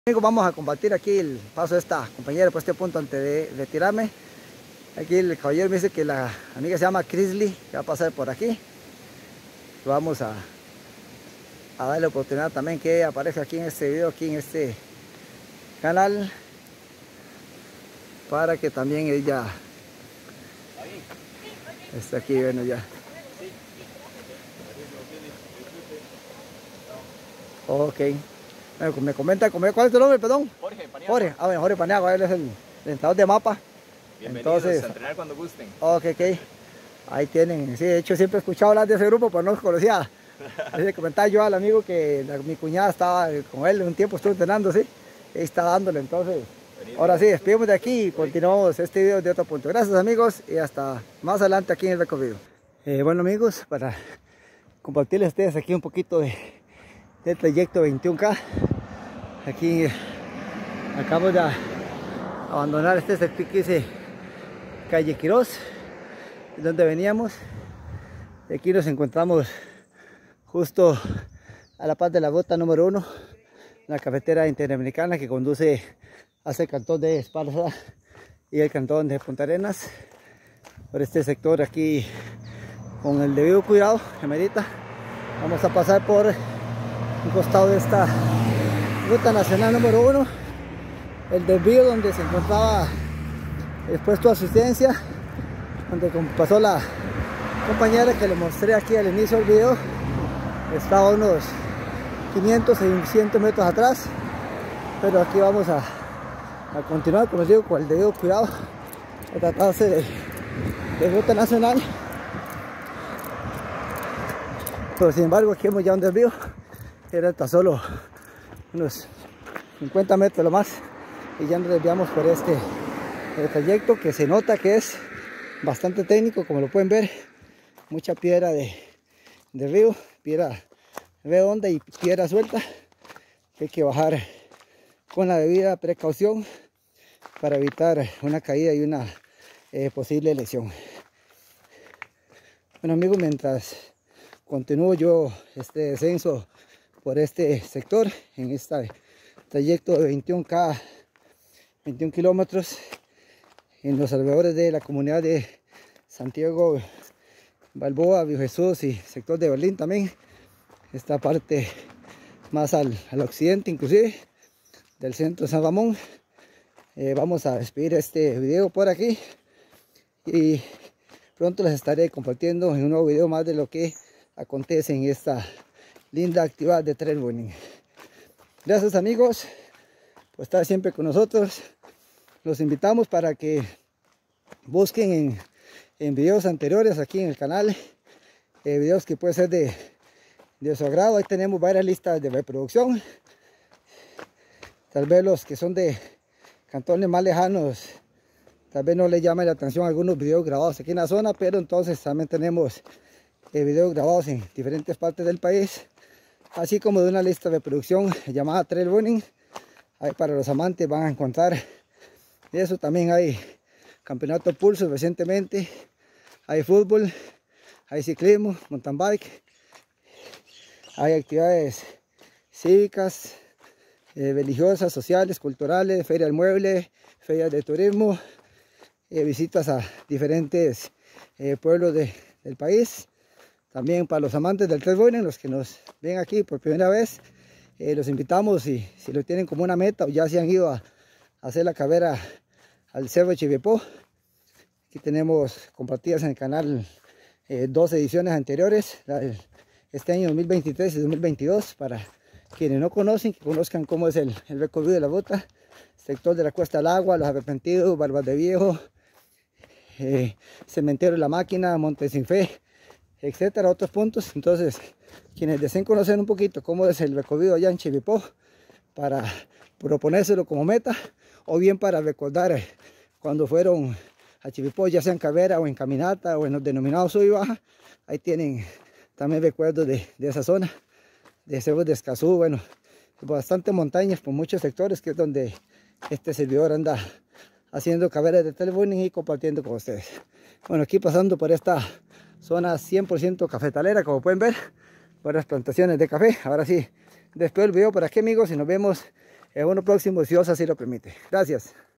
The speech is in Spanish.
Amigos, vamos a compartir aquí el paso de esta compañera por este punto antes de retirarme. Aquí el caballero me dice que la amiga se llama Chrisley, que va a pasar por aquí. Vamos a darle oportunidad también que aparezca aquí en este video, aquí en este canal, para que también ella esté aquí, bueno ya. Ok. Bueno, me comenta, ¿cuál es tu nombre, perdón? Jorge Paniagua. Jorge, bueno, Jorge Paniagua, él es el entrenador de mapa. Bienvenidos a entrenar cuando gusten. Ok. Ahí tienen, sí, de hecho siempre he escuchado hablar de ese grupo, pero no los conocía. Le comentaba yo al amigo que mi cuñada estaba con él un tiempo, estuvo entrenando, sí. Ahí está dándole, entonces. Ahora sí, despedimos de aquí y continuamos este video de otro punto. Gracias amigos y hasta más adelante aquí en el recorrido. Bueno amigos, para compartirles a ustedes aquí un poquito del trayecto 21K. Aquí acabamos de abandonar este sector que dice calle Quirós, donde veníamos. Aquí nos encontramos justo a la par de la ruta número 1, la carretera interamericana que conduce hacia el cantón de Esparza y el cantón de Punta Arenas. Por este sector aquí, con el debido cuidado que merita, vamos a pasar por un costado de esta ruta nacional número 1, el desvío donde se encontraba el puesto de asistencia, donde pasó la compañera que le mostré aquí al inicio del video. Estaba a unos 500 y 600 metros atrás, pero aquí vamos a continuar, como les digo, con el debido cuidado, a tratarse de ruta nacional. Pero sin embargo aquí hemos ya un desvío, era tan solo unos 50 metros lo más, y ya nos desviamos por este trayecto que se nota que es bastante técnico, como lo pueden ver. Mucha piedra de río, piedra redonda y piedra suelta, que hay que bajar con la debida precaución para evitar una caída y una posible lesión. Bueno amigos, mientras continúo yo este descenso por este sector en este trayecto de 21K, 21 kilómetros, en los alrededores de la comunidad de Santiago, Balboa, Viejo Jesús y sector de Berlín también, esta parte más al occidente inclusive del centro de San Ramón. Vamos a despedir este video por aquí y pronto les estaré compartiendo en un nuevo video más de lo que acontece en esta linda actividad de trail running. Gracias amigos por estar siempre con nosotros. Los invitamos para que busquen en videos anteriores aquí en el canal, videos que pueden ser de su agrado. Ahí tenemos varias listas de reproducción. Tal vez los que son de cantones más lejanos, tal vez no les llame la atención algunos videos grabados aquí en la zona, pero entonces también tenemos videos grabados en diferentes partes del país, así como de una lista de reproducción llamada Trail Running. Ahí para los amantes van a encontrar eso. También hay campeonato pulso recientemente, hay fútbol, hay ciclismo, mountain bike, hay actividades cívicas, religiosas, sociales, culturales, feria del mueble, ferias de turismo, visitas a diferentes pueblos del país. También para los amantes del trail running, los que nos ven aquí por primera vez, los invitamos, y si lo tienen como una meta o ya se han ido a hacer la carrera al Cerro Chivipó. Aquí tenemos compartidas en el canal 2 ediciones anteriores, este año 2023 y 2022, para quienes no conocen, que conozcan cómo es el recorrido de la ruta. Sector de la Cuesta del Agua, Los Arrepentidos, Barbas de Viejo, Cementerio de la Máquina, Monte Sin Fe, etcétera, otros puntos. Entonces, quienes deseen conocer un poquito cómo es el recorrido allá en Chivipó, para proponérselo como meta, o bien para recordar cuando fueron a Chivipó, ya sea en carrera o en caminata o en los denominados sub y baja, ahí tienen también recuerdos de esa zona, de Cerros de Escazú. Bueno, bastante montañas por muchos sectores, que es donde este servidor anda haciendo carreras de trail running y compartiendo con ustedes. Bueno, aquí pasando por esta zona 100% cafetalera, como pueden ver, varias plantaciones de café. Ahora sí, despido el video por aquí amigos, y nos vemos en uno próximo, si Dios así lo permite. Gracias.